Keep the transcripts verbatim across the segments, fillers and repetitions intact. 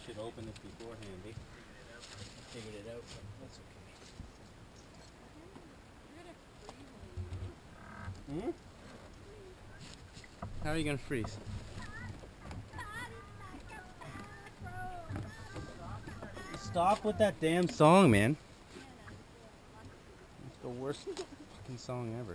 should open this beforehand, eh? Figured it out, but that's okay. Hmm? How are you gonna freeze? Stop with that damn song, man. It's the worst fucking song ever.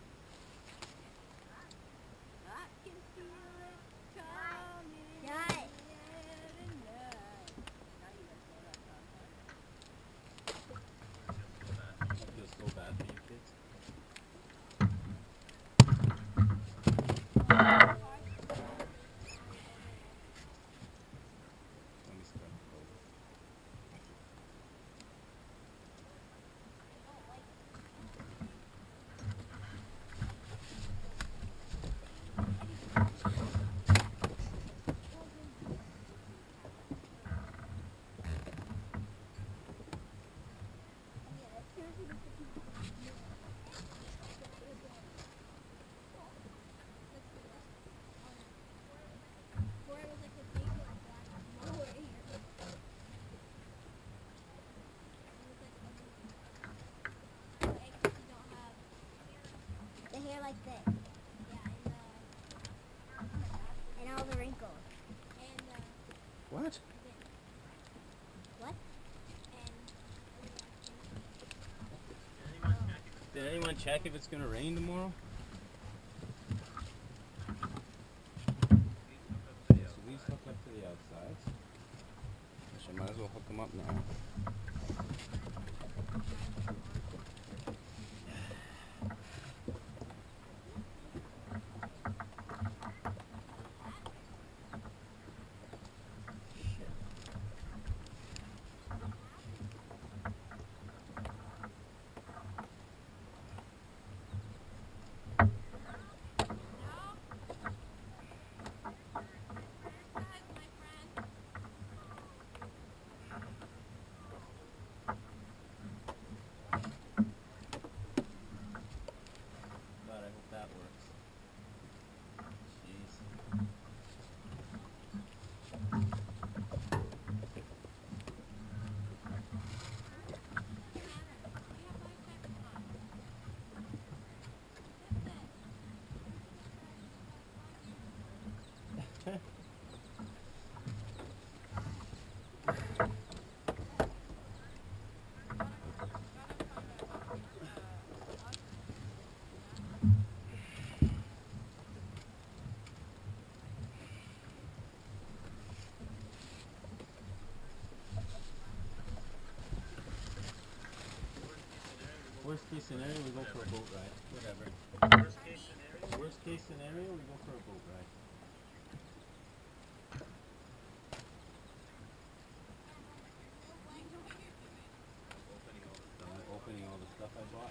Hair like this. Yeah, and, uh, and all the wrinkles. And, uh, what? What? And, Did anyone check if it's gonna rain tomorrow? Okay, so these hook up to the outsides. Which I might as well hook them up now. Worst case scenario, we go for a boat ride. Whatever. Worst case scenario? Worst case scenario, we go for a boat ride. I'm opening all the stuff I bought.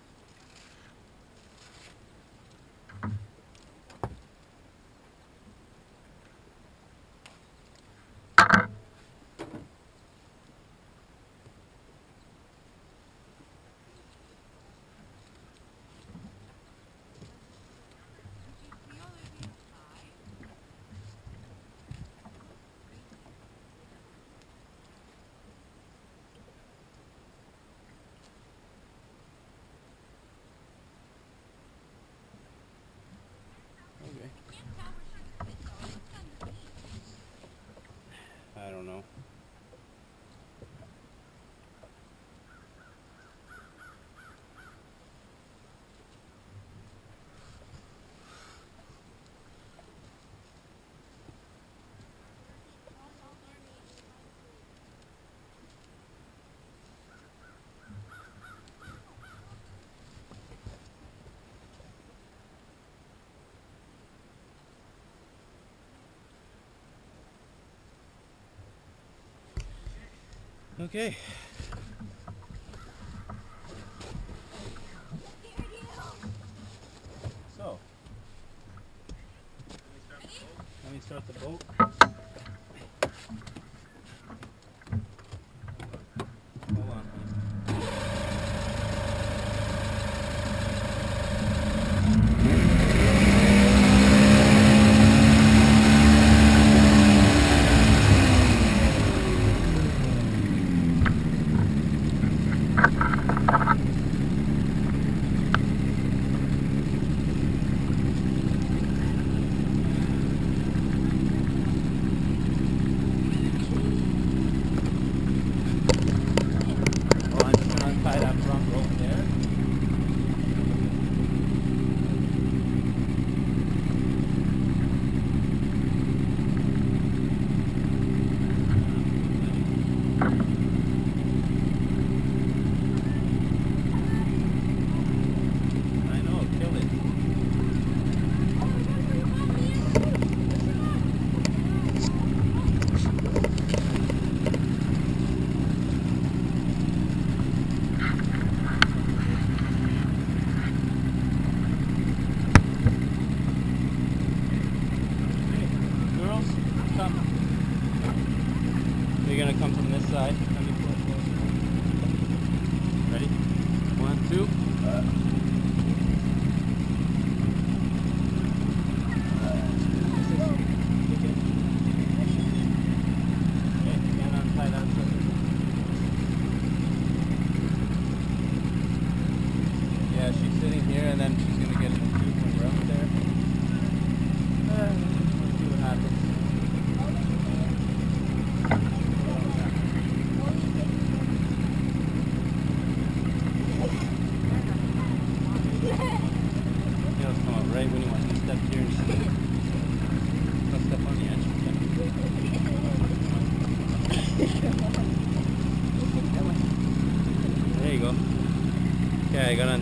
I don't know. Okay. So, let me start the boat. Hold on, please.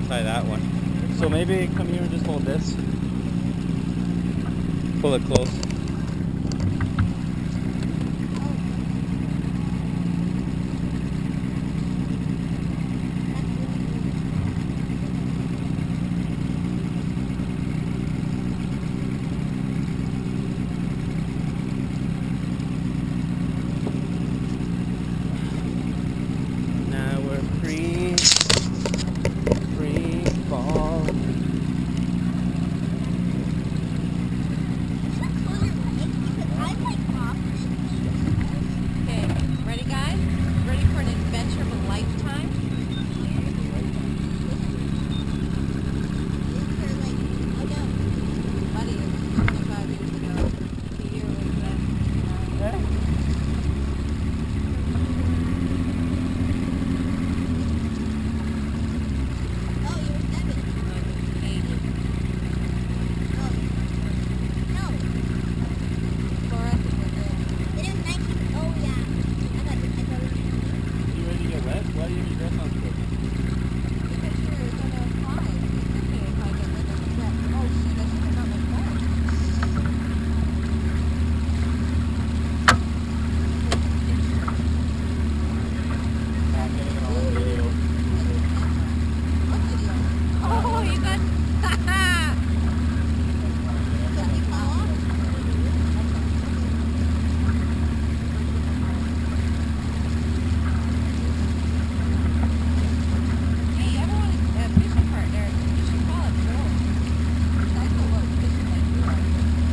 Try that one. So maybe come here and just hold this. Pull it close. Now we're free, free fall. Okay, ready guys? Ready for an adventure of a lifetime? Buddy, it was twenty-five years ago. The year was uh, nineteen eighty. Laura, I think we're good. You ready to get wet? Why do you have your dress on still? Because you're gonna fly. Okay, if I get wet, then wet. Oh shoot, I should have got my phone. I'm getting it on video. What video? Oh, you got. Did it fall off? Hey, everyone, uh, fishing partner, you should call it Joe. I know what fishing like you are.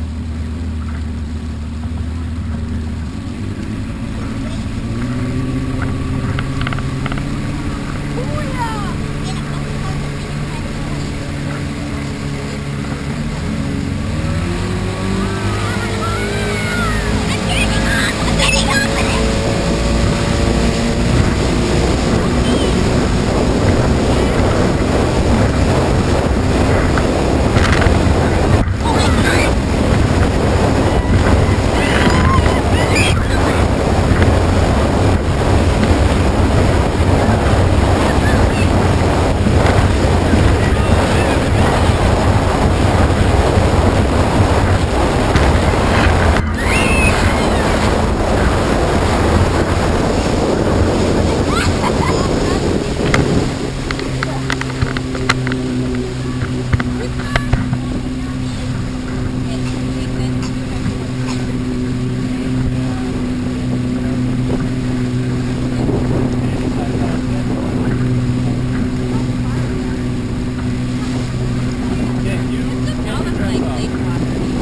Can you get your dress off?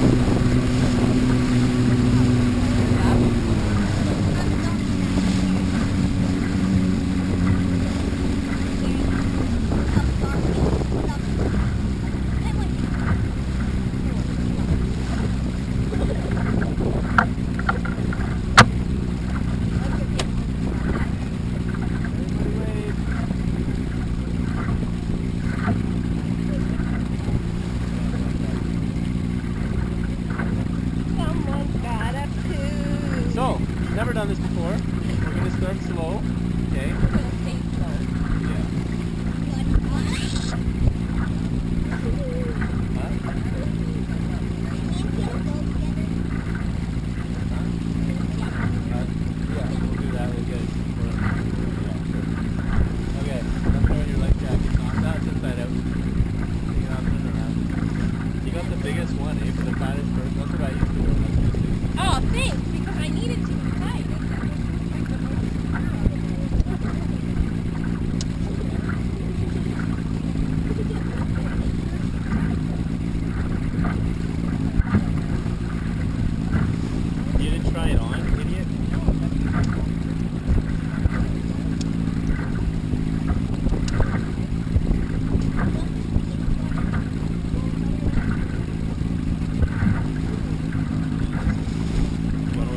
Someone's got a poo. So, never done this before. We're gonna start slow. Okay. We're gonna paint slow. Yeah. Huh? Uh, yeah, we'll do that. We'll get it for yeah, sure. Okay, let's throw your life jacket on. That's inside out. Take it off, turn it around. You got the biggest one, eh? For the fattest person. That's what I used to wear. That's good too. Oh, thanks, because I needed to decide. You didn't try it on, idiot? You wanna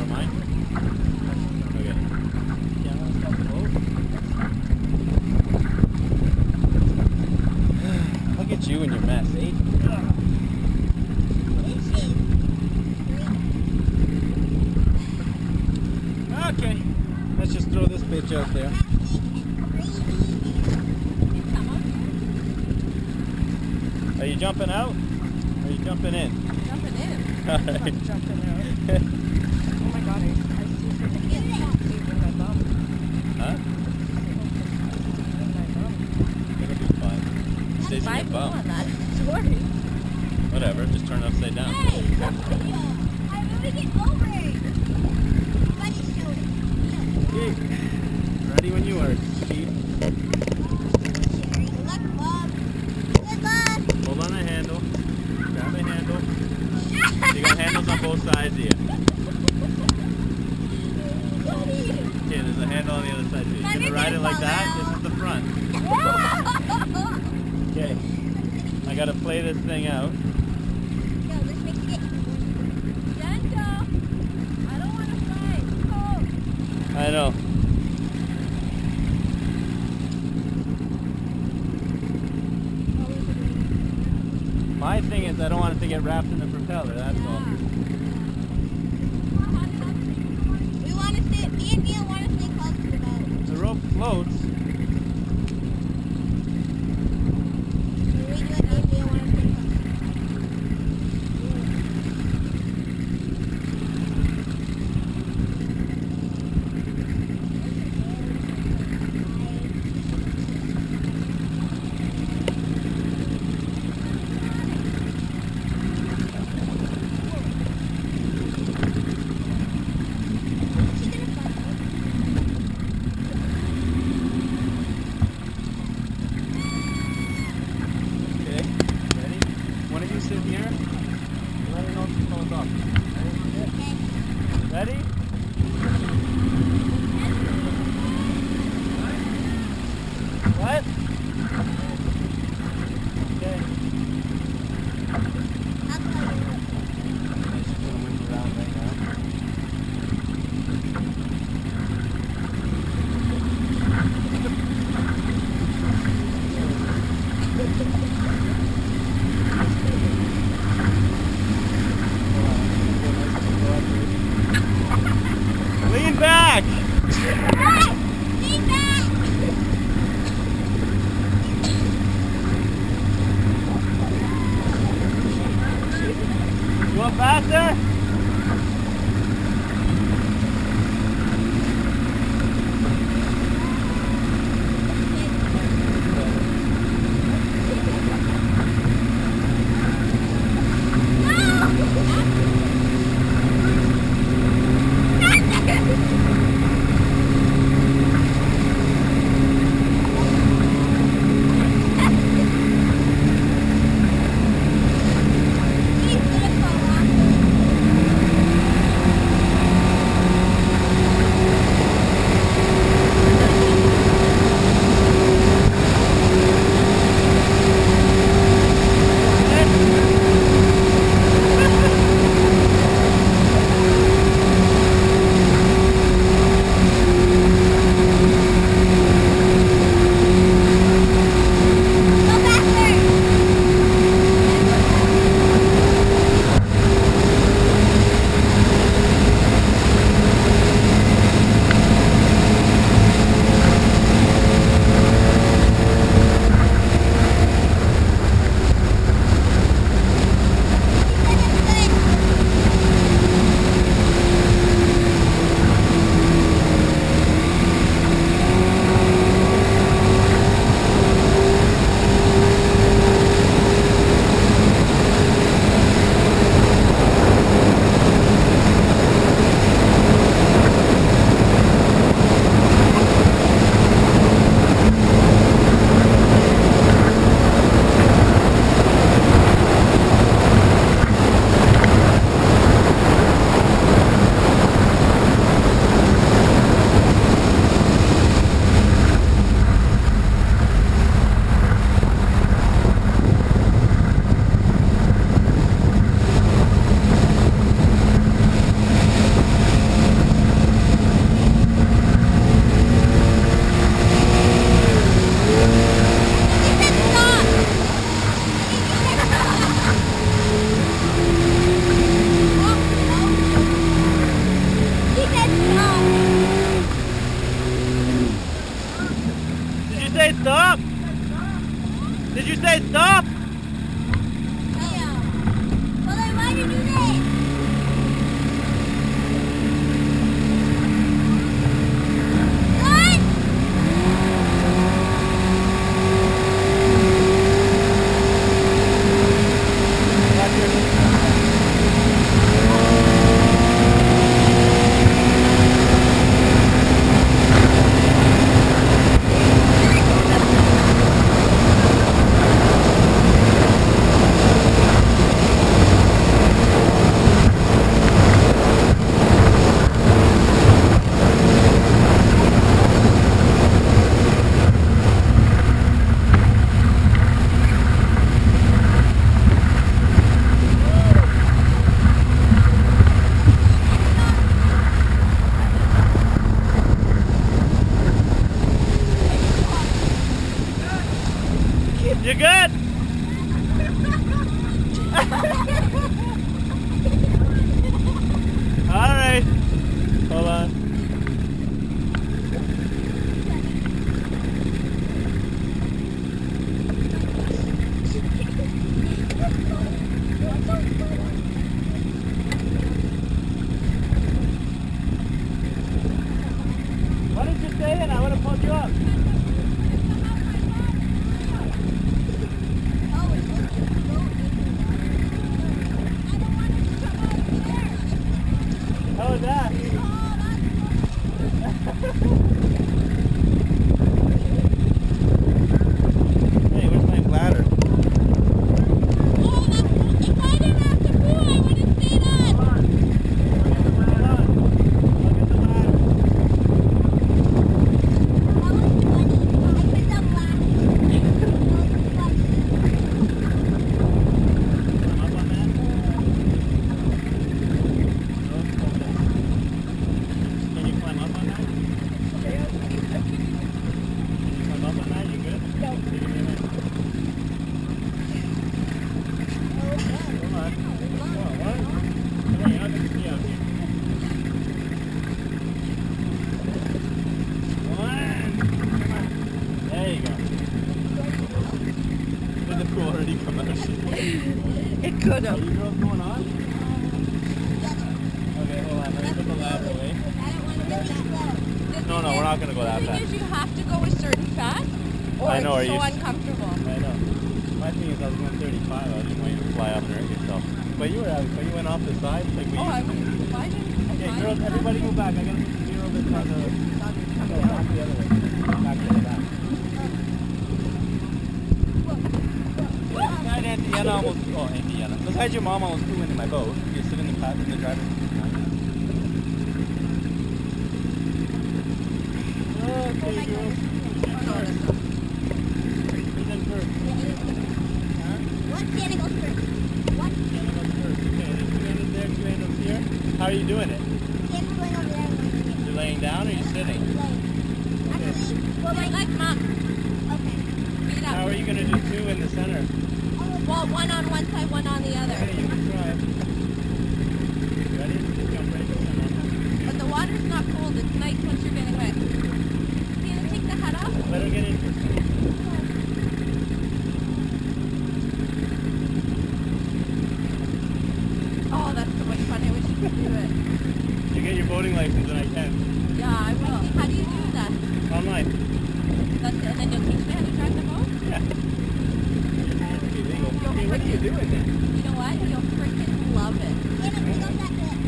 Are you jumping out? Or are you jumping in? Jumping in. All I'm right. not jumping out. Oh my god, I, I see her in my bum. Huh? In my bum. It'll be fine. Stays in Why your go bum. on that? Sorry. Whatever, just turn it upside down. Hey, I'm moving it over. Buddy, show it. Okay. Ready when you are, Steve. Good luck, Bob. Good luck. Hold on the handle. Grab a handle. You got handles on both sides here. Okay, there's a handle on the other side here. You're gonna ride it like that. This is the front. Okay. I gotta play this thing out. No, let's make it. Gentle. I don't want to fight. Oh. I know. My thing is I don't want it to get wrapped in the propeller, that's all. We want to stay, me and Neil want to stay close to the boat. The rope floats. We do it, me and Neil want to stay close. Okay, ready? One of you sit here. Let her know if she falls off. Ready? What? Okay. I'll tell you. I'm just gonna whip around right now. Lean back! Hey! Lean back! You want faster? He's gonna fall off. Why didn't you stay in? I would have pulled you up. Oh, it's just a boat in the water. I don't want it to come out there. How was that? Hey, where's my bladder? Oh, that's, if I didn't have to poo, I would have stayed on. Come on. Come on. Look at the ladder. That was funny. I ended up laughing. Climb up on that? Can you climb up on that? Can you climb up on that? You good? No. Give me a minute. Come on. Oh, what? Come on, you're not going to see out here. One. Come on. There you go. Did the pool already come out? It could Are have. you girls going on? Okay, hold on. Let me put the ladder away. I don't want to go that slow. No, no, we're not going to go that The thing fast. is, you have to go a certain fast, or I know, it's are so you- uncomfortable. I know. My thing is I was going thirty-five. I didn't want you to fly up and hurt yourself. But you were out. But you went off the side. Like we Oh, I used to. was. Why didn't? Okay, why girls, didn't everybody I- go back. I got to zero this on the... No, back the other way. Back to the back. Beside Indiana almost... Oh, Indiana. Besides your mom almost flew into my boat. You sit in the path in the driver's seat. Okay, girls. Oh, no, that's not. Who's in first? Huh? What standing goes first? What Indiana goes first. Okay, there's two handles there, two handles here. How are you doing it? standing going over there? Like, You're laying down or you're sitting? actually, well, Like, like, like mom. okay. Feet How up. are you going to do two in the center? Well, one on one side, one on the other. Okay, you can try. Ready? Just jump right in the center. But the water's not cold. It's nice once you're getting wet. Can you take the hat off? Let her get in first. Oh, that's so much fun. I wish you could do it. You get your boating license and I can. Yeah, I will. How do you do that? Online. That's it. And then you'll teach me how to drive the boat? Yeah. It's illegal. Okay, what are you doing then? You know what? You'll freaking love it. Standing going up that bit.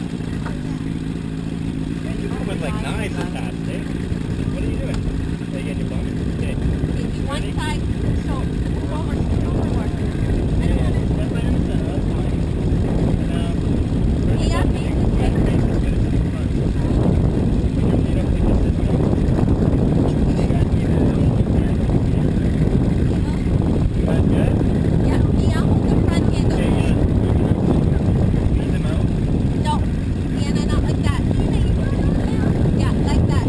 Man, you come with like knives and that, eh? What are you doing? Are you getting your bum? Okay. Okay, do one side. So, forward, forward. Yeah, yeah. Step right in the center. That's fine. And now, first Yeah, step, face you this can way. face this way to the front. Put your feet up like this this way. You guys need to hold your hands up here. You guys good? Yeah, Mia, hold the front handle. Okay, yeah. Squeeze them out. No, Sienna, not like that. Yeah, like that.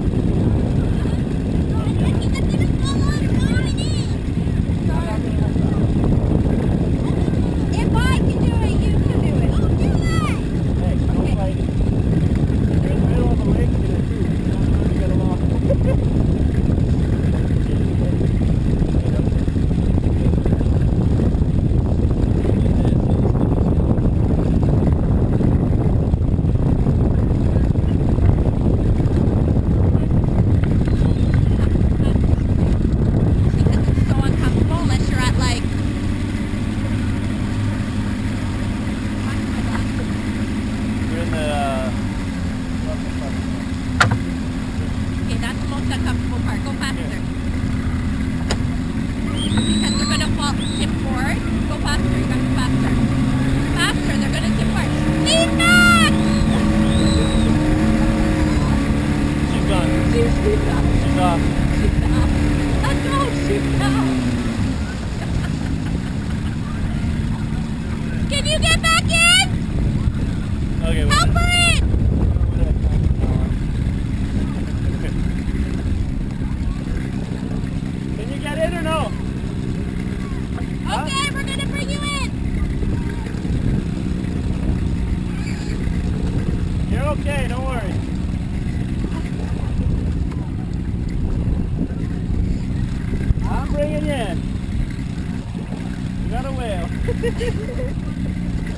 If I can do it, you can do it. I'll do it. Hey, don't Okay. fight it. You're in the middle of the lake today too. You don't know how to get along. Because it's so uncomfortable unless you're at like. You're in the. Uh, Okay, that's the most uncomfortable part. Go faster. Because they're gonna fall, tip forward. Go faster. You gotta go faster. Faster. They're gonna tip forward. Lean back. she's gone. She's she's up. She's off. She's up. Let go. She's up. Can you get back in? Okay, wait. Help her in. Can you get in or no? Huh? Okay, we're gonna bring you in. You're okay, don't worry. I'm bringing you in. You got a whale.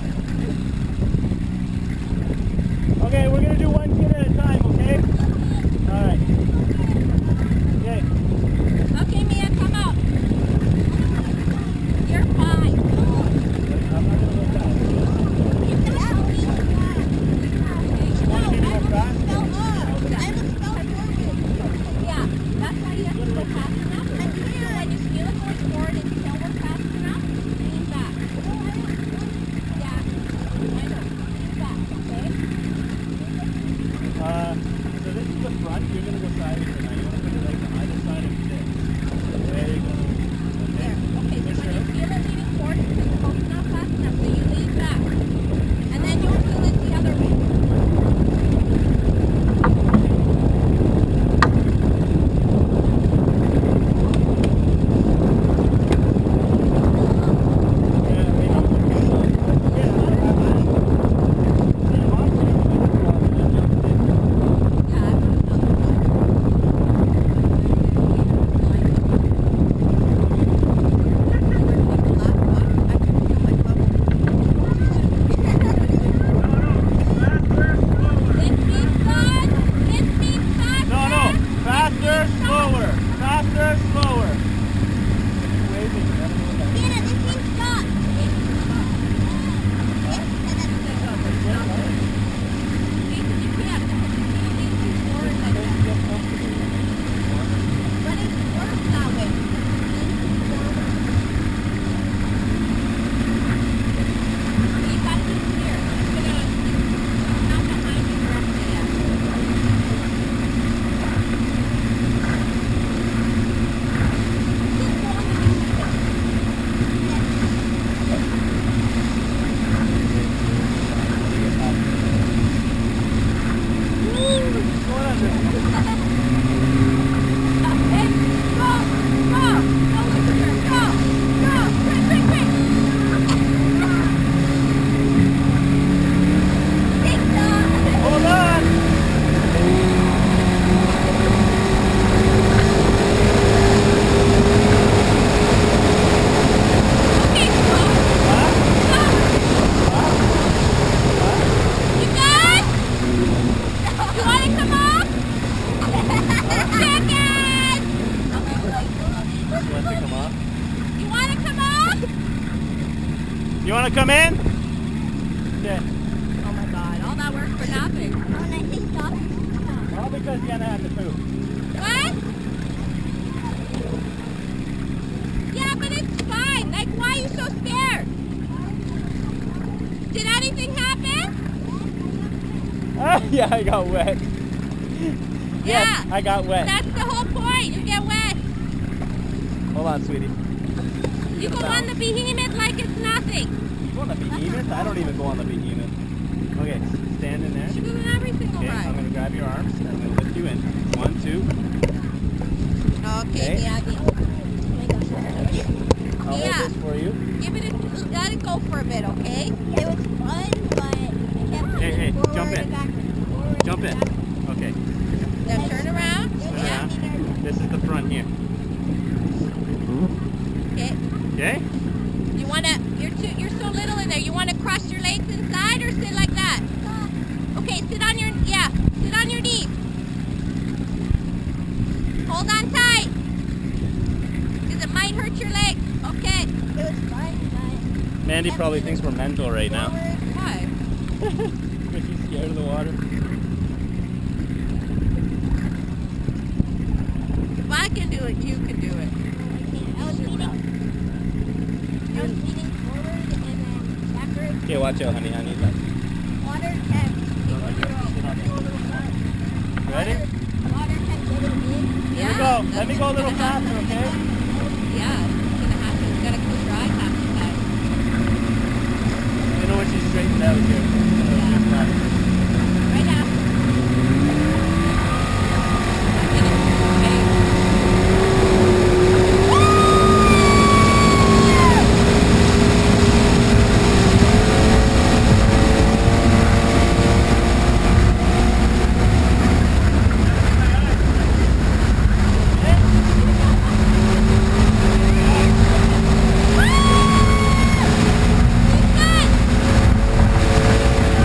Okay, we're gonna do one kid at a time, okay? Alright. Okay. Okay, Mia, come up. You're fine. I'm not gonna go fast. You want me to go fast? Yeah, that's why you have to go fast enough. So when you feel it going forward and still go fast enough, lean back. Yeah, I know. Lean back, okay? Uh, so this is the front. You're gonna go sideways right now. You wanna put your legs on either side of this. There you go. Okay. There. Okay, so Push when your you feel it leaning forward, it's because the boat's not fast enough, so you lean back. And then you'll feel it the other way. Yeah, I would've done No, no. Faster, slower. Faster, slower. Waving. Hold on. Want to come off? You want to come on? You want to come in? Okay. Oh my god, all that work for nothing. All because Yana had to poop. What? Yeah, but it's fine. Like, why are you so scared? Did anything happen? Ah, yeah, I got wet. Yes, Yeah. I got wet. That's the whole point. You get wet. Hold on, sweetie. You go on the behemoth like it's nothing. You go on the behemoth? I don't even go on the behemoth. Okay, stand in there. You're doing everything Okay, I'm alright. going to grab your arms and I'm going to lift you in. One, two. Okay, Okay. yeah. I'll Yeah. hold this for you. Give it a, let it go for a bit, okay? It was fun, but I kept Hey, hey, forward jump in. and backward, forward Jump and in. backward. Okay, Now turn around. turn Yeah. around. This is the front here. Okay. Okay? You wanna? You're too. You're so little in there. You wanna cross your legs inside or sit like that? Okay. Sit on your. Yeah. Sit on your knees. Hold on tight. Cause it might hurt your leg. Okay. It was fun, but Mandy probably thinks we're mental right now. Why? Because she's scared of the water. If I can do it, you can do it. I was leaning, I was leaning forward and then backwards. Okay, watch out, honey. I need that. Water kept, Ready? water kept getting big. Here we Yeah, go. Let that's me go a little what's gonna faster, happen. okay? Yeah, it's gonna happen. You gotta close your eyes half the time. You know when she's straightened out here. Right now. Get it. Okay. Good.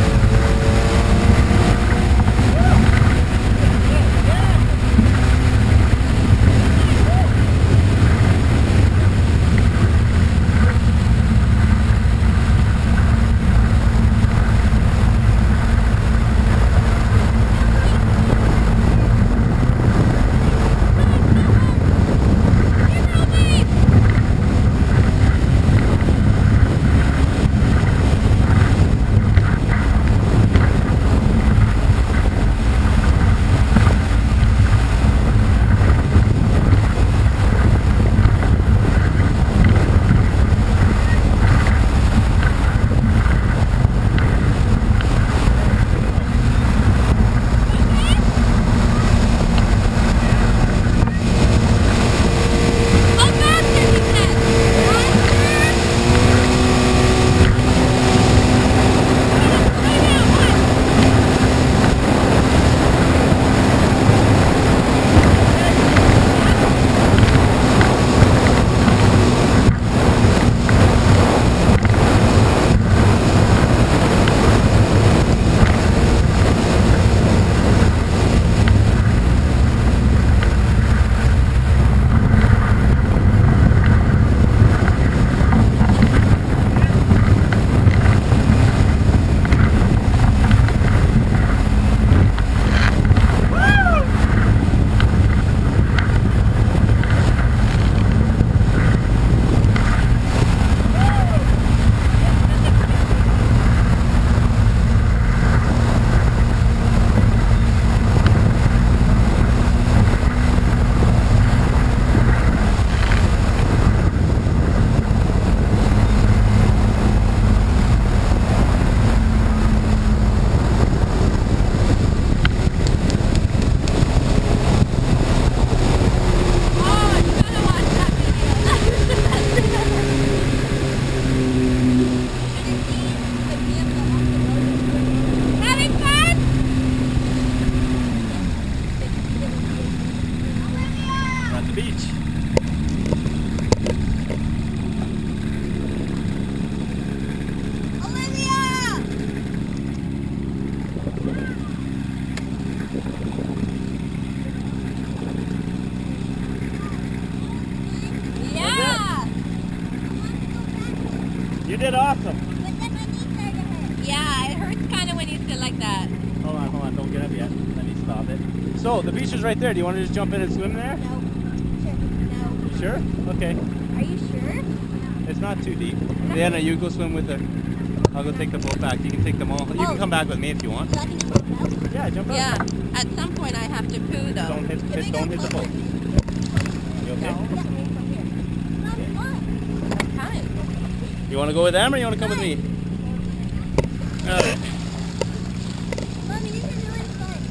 did awesome. But then my knees started to hurt. Yeah, it hurts kind of when you sit like that. Hold on, hold on, don't get up yet. Let me stop it. So, the beach is right there. Do you want to just jump in and swim there? No. Sure. No. Sure? Okay. Are you sure? It's not too deep. Diana, you go swim with her. I'll go take the boat back. You can take them all. You Oh. can come back with me if you want. So I can just jump out? Yeah, jump out. Yeah, at some point I have to poo though. Don't hit, Can hit I don't go hit the boat. closer? You okay? Yeah, from here. Not fun. Kind. You want to go with them or you want to come with me? Alright. Mommy, this is really fun.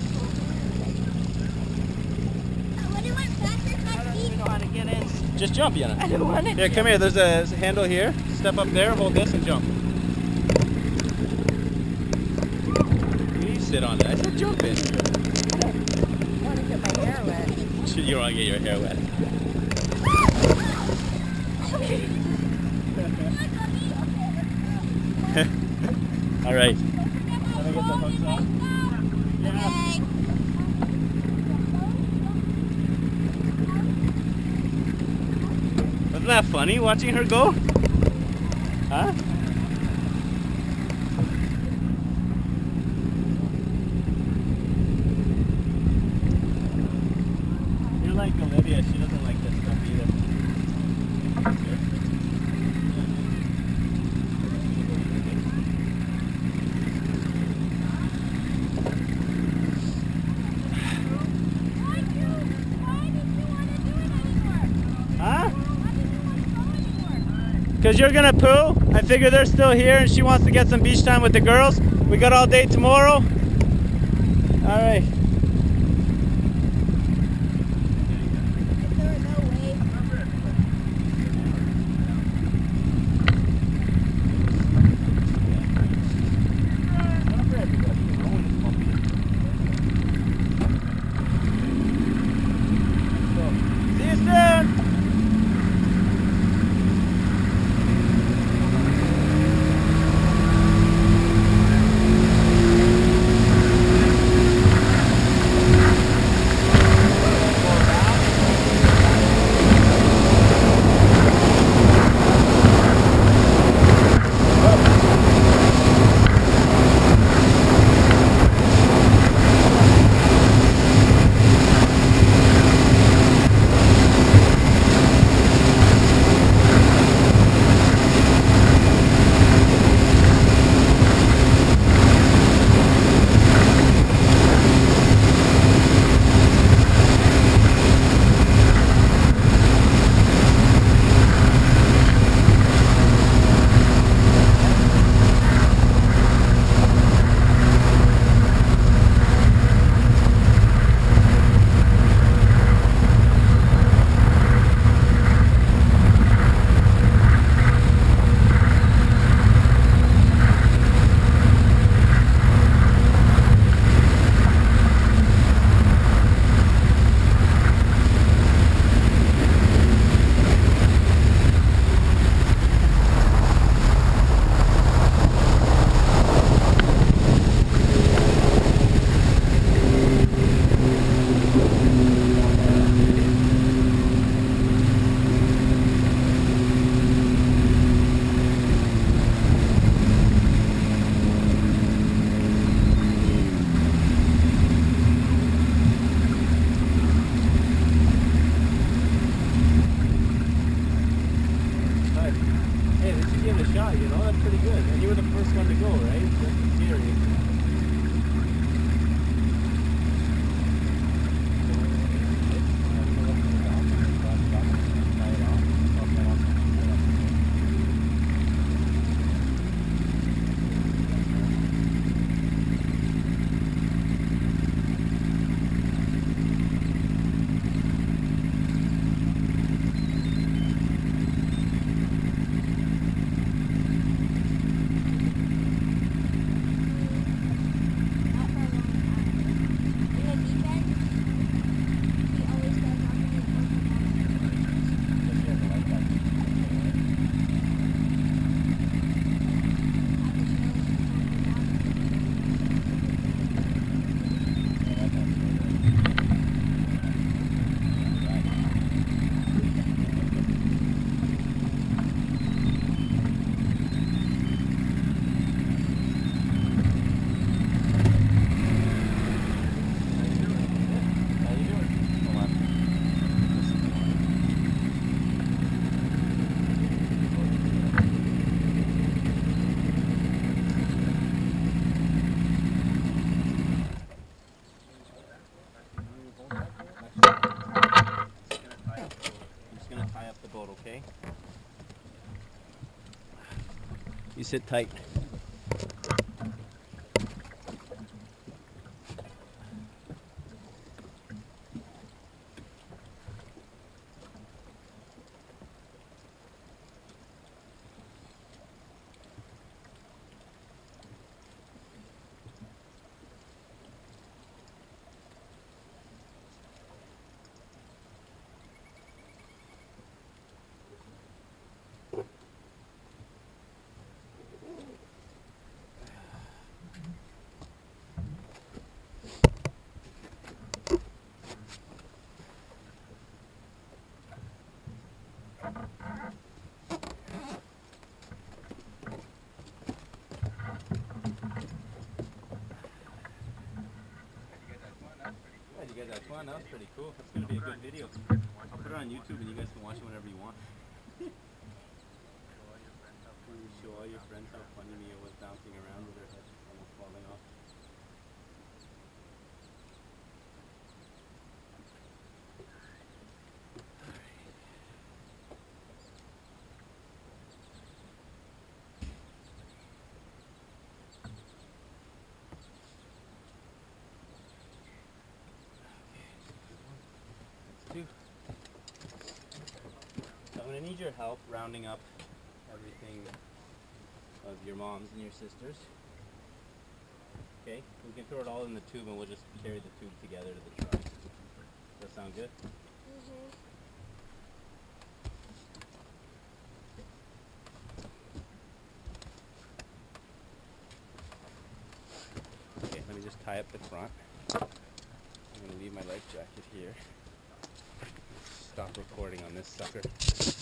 When it went faster, it's not deep. know how to get in. Just jump, Yana. I don't want to. Here, come here. There's a handle here. Step up there, hold this, and jump. You sit on it. I said jump in. I want to get my hair wet. You don't want to get your hair wet. All right. Let me get the hooks off. Okay. Wasn't that funny watching her go? Huh? You're like Olivia. She doesn't like this stuff either. Huh? Because you're gonna poo. I figure they're still here and she wants to get some beach time with the girls. We got all day tomorrow. All right. There were no waves. Not for everybody, you know, when it's bumpy. So, see you soon. Hey, they should give it a shot, you know? That's pretty good. And you were the first one to go, right? That's serious. sit tight. You guys had fun. That was pretty cool. That's gonna be a good video. I'll put it on YouTube and you guys can watch it whenever you want. Show all your friends how funny Mia was bouncing around with her head almost falling off. Two. So I'm going to need your help rounding up everything of your moms and your sisters. Okay, we can throw it all in the tube and we'll just carry the tube together to the truck. Does that sound good? Mm-hmm. Okay, let me just tie up the front. I'm going to leave my life jacket here. Stop recording on this sucker.